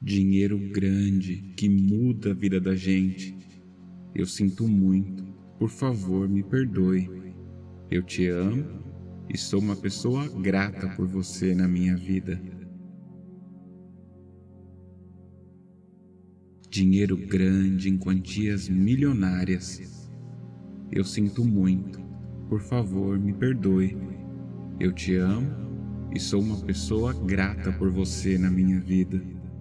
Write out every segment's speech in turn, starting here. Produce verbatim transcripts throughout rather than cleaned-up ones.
Dinheiro grande que muda a vida da gente. Eu sinto muito, por favor me perdoe. Eu te amo e sou uma pessoa grata por você na minha vida. Dinheiro grande em quantias milionárias. Eu sinto muito, por favor me perdoe. Eu te amo e sou uma pessoa grata por você na minha vida.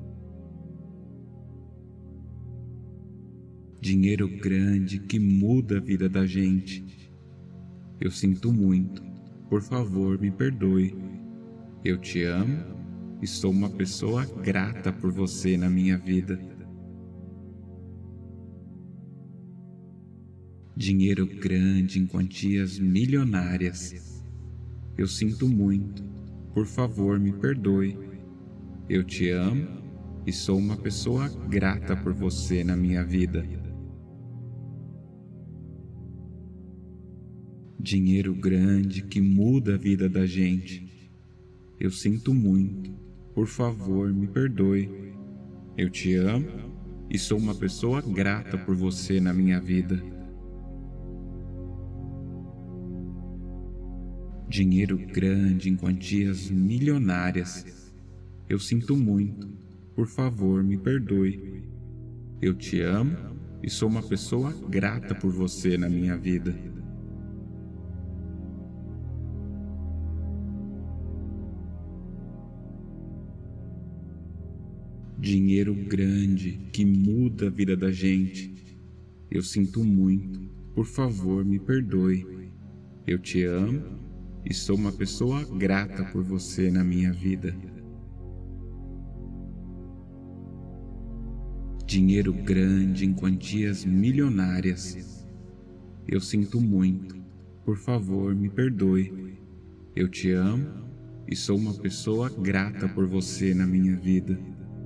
Dinheiro grande que muda a vida da gente. Eu sinto muito, por favor me perdoe. Eu te amo e sou uma pessoa grata por você na minha vida. Dinheiro grande em quantias milionárias. Eu sinto muito, por favor me perdoe. Eu te amo e sou uma pessoa grata por você na minha vida. Dinheiro grande que muda a vida da gente. Eu sinto muito, por favor me perdoe. Eu te amo e sou uma pessoa grata por você na minha vida. Dinheiro grande em quantias milionárias. Eu sinto muito, por favor me perdoe. Eu te amo e sou uma pessoa grata por você na minha vida. Dinheiro grande que muda a vida da gente. Eu sinto muito, por favor me perdoe. Eu te amo e sou uma pessoa grata por você na minha vida. Dinheiro grande em quantias milionárias. Eu sinto muito, por favor me perdoe. Eu te amo e sou uma pessoa grata por você na minha vida.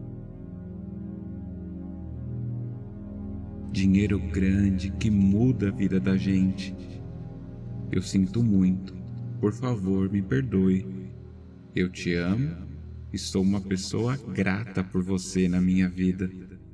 Dinheiro grande que muda a vida da gente. Eu sinto muito, por favor me perdoe. Eu te amo e sou uma pessoa grata por você na minha vida.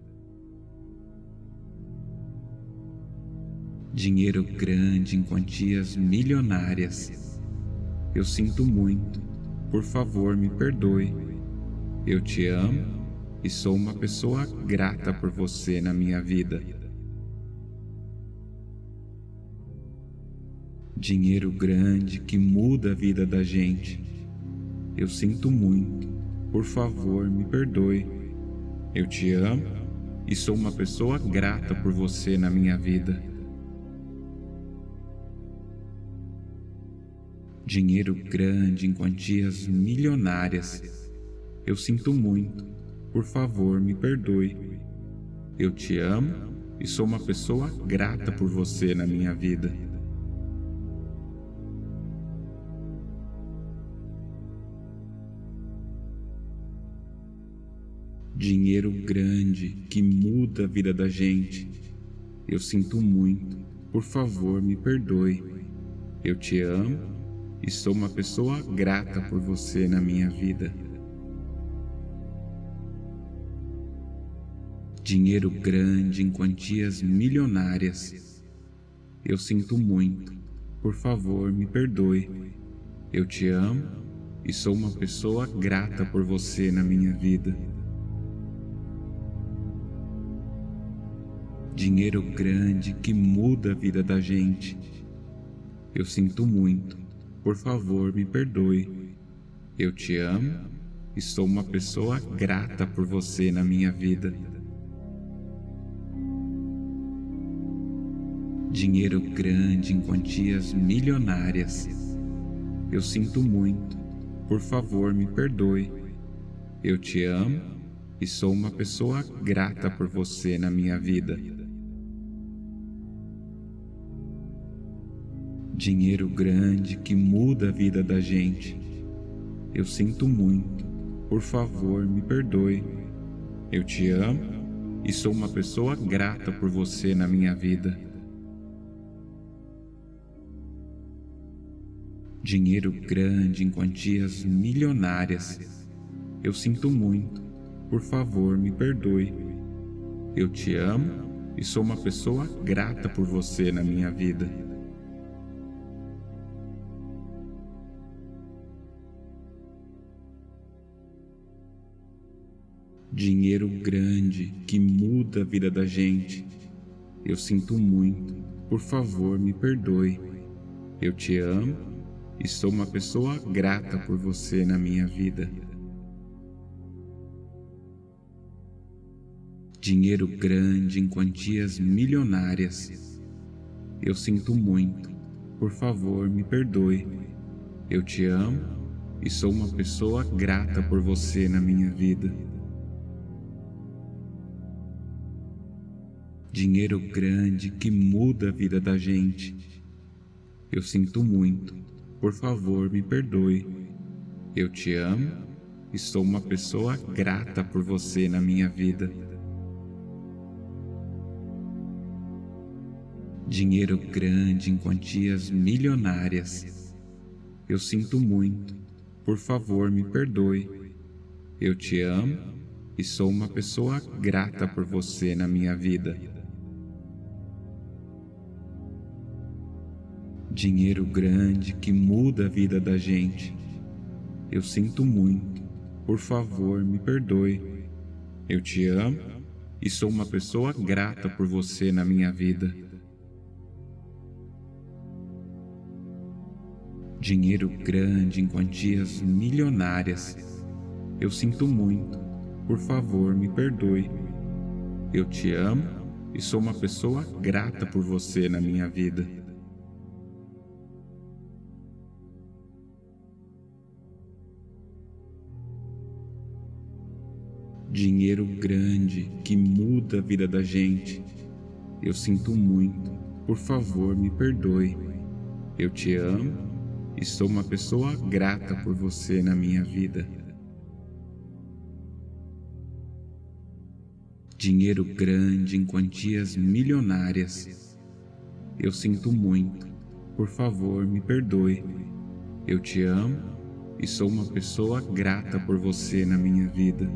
Dinheiro grande em quantias milionárias. Eu sinto muito, por favor me perdoe. Eu te amo e sou uma pessoa grata por você na minha vida. Dinheiro grande que muda a vida da gente. Eu sinto muito, por favor me perdoe. Eu te amo e sou uma pessoa grata por você na minha vida. Dinheiro grande em quantias milionárias. Eu sinto muito, por favor me perdoe. Eu te amo e sou uma pessoa grata por você na minha vida. Dinheiro grande que muda a vida da gente. Eu sinto muito, por favor me perdoe. Eu te amo e sou uma pessoa grata por você na minha vida. Dinheiro grande em quantias milionárias. Eu sinto muito, por favor me perdoe. Eu te amo e sou uma pessoa grata por você na minha vida. Dinheiro grande que muda a vida da gente. Eu sinto muito, por favor me perdoe. Eu te amo e sou uma pessoa grata por você na minha vida. Dinheiro grande em quantias milionárias. Eu sinto muito, por favor me perdoe. Eu te amo e sou uma pessoa grata por você na minha vida. Dinheiro grande que muda a vida da gente. Eu sinto muito, por favor me perdoe. Eu te amo e sou uma pessoa grata por você na minha vida. Dinheiro grande em quantias milionárias. Eu sinto muito, por favor, me perdoe. Eu te amo e sou uma pessoa grata por você na minha vida. Dinheiro grande que muda a vida da gente. Eu sinto muito, por favor, me perdoe. Eu te amo e sou uma pessoa grata por você na minha vida. Dinheiro grande em quantias milionárias. Eu sinto muito, por favor, me perdoe. Eu te amo e sou uma pessoa grata por você na minha vida. Dinheiro grande que muda a vida da gente. Eu sinto muito, por favor, me perdoe. Eu te amo e sou uma pessoa grata por você na minha vida. Dinheiro grande em quantias milionárias. Eu sinto muito, por favor, me perdoe. Eu te amo e sou uma pessoa grata por você na minha vida. Dinheiro grande que muda a vida da gente. Eu sinto muito, por favor, me perdoe. Eu te amo e sou uma pessoa grata por você na minha vida. Dinheiro grande em quantias milionárias. Eu sinto muito, por favor, me perdoe. Eu te amo e sou uma pessoa grata por você na minha vida. Dinheiro grande que muda a vida da gente. Eu sinto muito, por favor, me perdoe. Eu te amo e sou uma pessoa grata por você na minha vida. Dinheiro grande em quantias milionárias. Eu sinto muito, por favor, me perdoe. Eu te amo e sou uma pessoa grata por você na minha vida.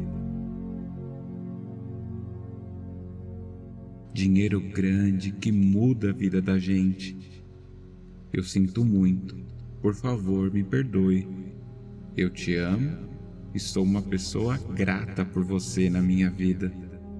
Dinheiro grande que muda a vida da gente. Eu sinto muito, por favor, me perdoe. Eu te amo e sou uma pessoa grata por você na minha vida.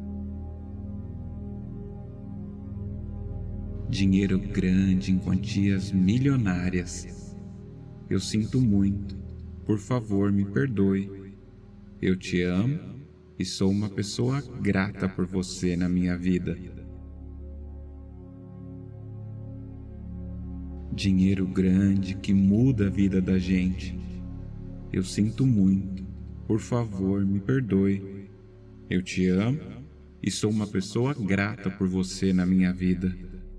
Dinheiro grande em quantias milionárias. Eu sinto muito, por favor, me perdoe. Eu te amo e sou uma pessoa grata por você na minha vida. Dinheiro grande que muda a vida da gente. Eu sinto muito, por favor, me perdoe. Eu te amo e sou uma pessoa grata por você na minha vida.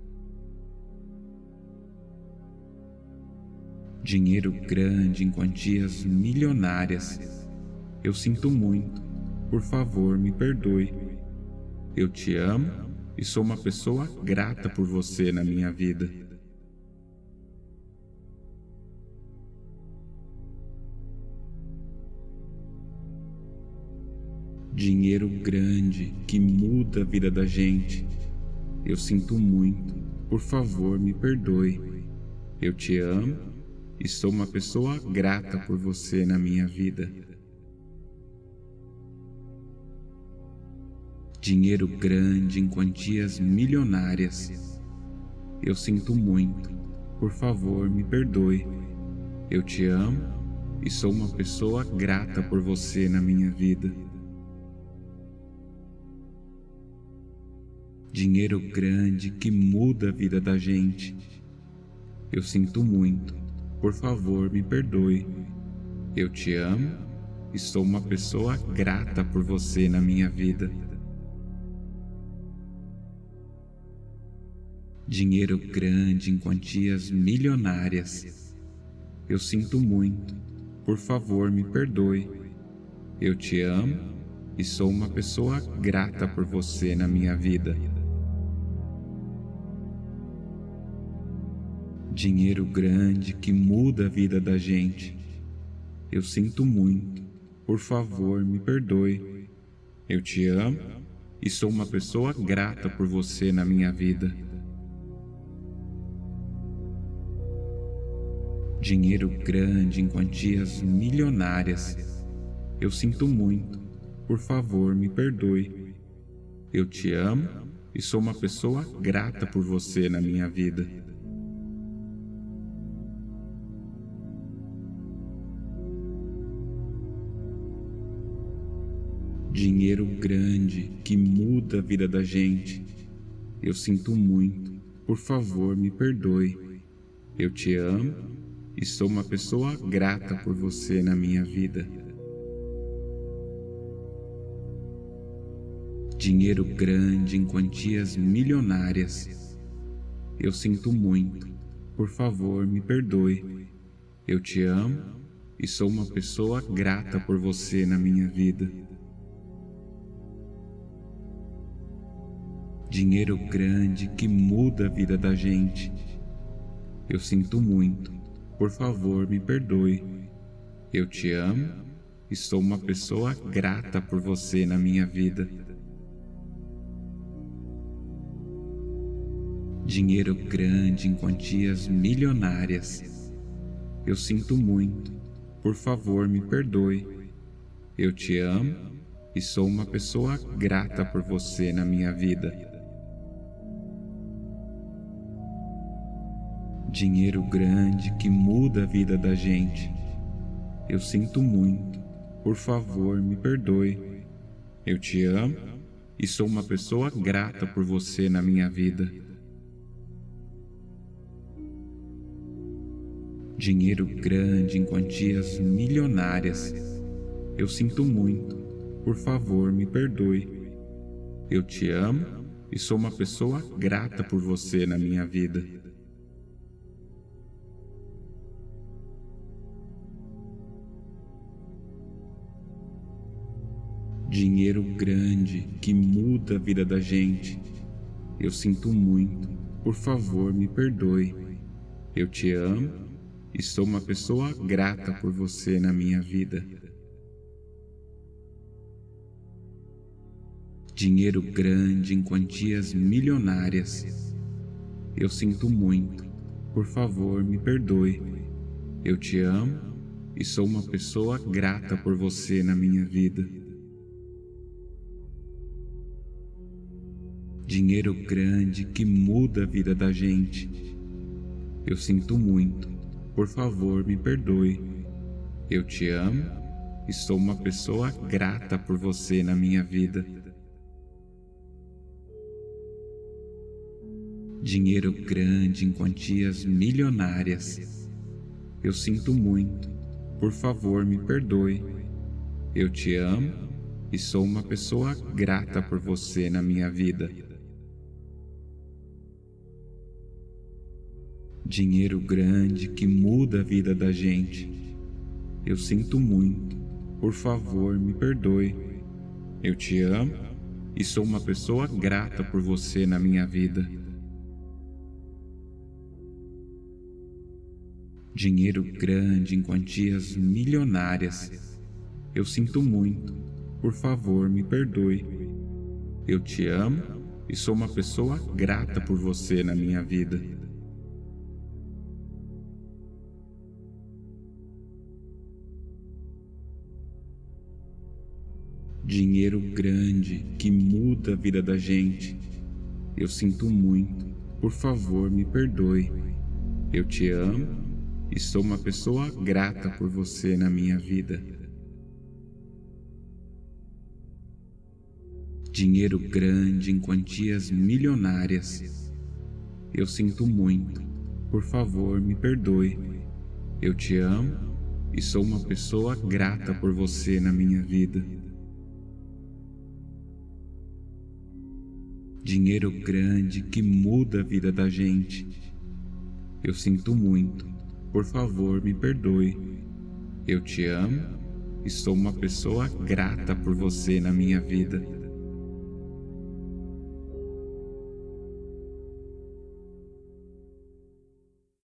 Dinheiro grande em quantias milionárias. Eu sinto muito, por favor, me perdoe. Eu te amo e sou uma pessoa grata por você na minha vida. Dinheiro grande que muda a vida da gente. Eu sinto muito, por favor, me perdoe. Eu te amo e sou uma pessoa grata por você na minha vida. Dinheiro grande em quantias milionárias. Eu sinto muito, por favor, me perdoe. Eu te amo e sou uma pessoa grata por você na minha vida. Dinheiro grande que muda a vida da gente. Eu sinto muito, por favor, me perdoe. Eu te amo e sou uma pessoa grata por você na minha vida. Dinheiro grande em quantias milionárias. Eu sinto muito, por favor, me perdoe. Eu te amo e sou uma pessoa grata por você na minha vida. Dinheiro grande que muda a vida da gente. Eu sinto muito, por favor, me perdoe. Eu te amo e sou uma pessoa grata por você na minha vida. Dinheiro grande em quantias milionárias. Eu sinto muito. Por favor, me perdoe. Eu te amo e sou uma pessoa grata por você na minha vida. Dinheiro grande que muda a vida da gente. Eu sinto muito. Por favor, me perdoe. Eu te amo e sou uma pessoa grata por você na minha vida. Dinheiro grande em quantias milionárias. Eu sinto muito. Por favor, me perdoe. Eu te amo e sou uma pessoa grata por você na minha vida. Dinheiro grande que muda a vida da gente. Eu sinto muito. Por favor, me perdoe. Eu te amo e sou uma pessoa grata por você na minha vida. Dinheiro grande em quantias milionárias. Eu sinto muito. Por favor, me perdoe. Eu te amo e sou uma pessoa grata por você na minha vida. Dinheiro grande que muda a vida da gente. Eu sinto muito. Por favor, me perdoe. Eu te amo e sou uma pessoa grata por você na minha vida. Dinheiro grande em quantias milionárias. Eu sinto muito. Por favor, me perdoe. Eu te amo e sou uma pessoa grata por você na minha vida. Dinheiro grande que muda a vida da gente. Eu sinto muito. Por favor, me perdoe. Eu te amo e sou uma pessoa grata por você na minha vida. Dinheiro grande em quantias milionárias. Eu sinto muito. Por favor, me perdoe. Eu te amo e sou uma pessoa grata por você na minha vida. Dinheiro grande que muda a vida da gente. Eu sinto muito. Por favor, me perdoe. Eu te amo e sou uma pessoa grata por você na minha vida. Dinheiro grande em quantias milionárias. Eu sinto muito. Por favor, me perdoe. Eu te amo e sou uma pessoa grata por você na minha vida. Dinheiro grande que muda a vida da gente. Eu sinto muito. Por favor, me perdoe. Eu te amo e sou uma pessoa grata por você na minha vida. Dinheiro grande em quantias milionárias. Eu sinto muito. Por favor, me perdoe. Eu te amo e sou uma pessoa grata por você na minha vida. Dinheiro grande que muda a vida da gente. Eu sinto muito. Por favor, me perdoe. Eu te amo e sou uma pessoa grata por você na minha vida. Dinheiro grande em quantias milionárias. Eu sinto muito. Por favor, me perdoe. Eu te amo e sou uma pessoa grata por você na minha vida. Dinheiro grande que muda a vida da gente. Eu sinto muito. Por favor, me perdoe. Eu te amo e sou uma pessoa grata por você na minha vida.